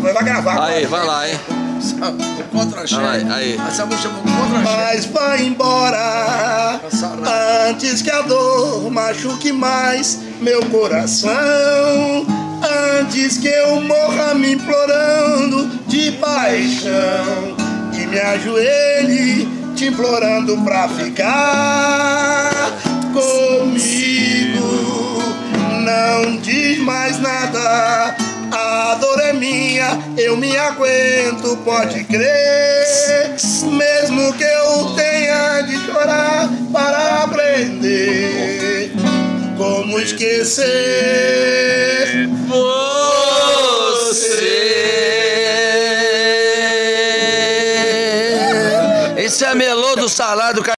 vai gravar. Aí, vai lá, hein? Contra-chefe. Aí. Essa música chama Contra-chefe. Mas vai embora antes que a dor machuque mais meu coração. Antes que eu morra me implorando de paixão e me ajoelhe te implorando pra ficar comigo. Não diz mais nada, a dor é minha, eu me aguento, pode crer. Mesmo que eu tenha de chorar para aprender como esquecer.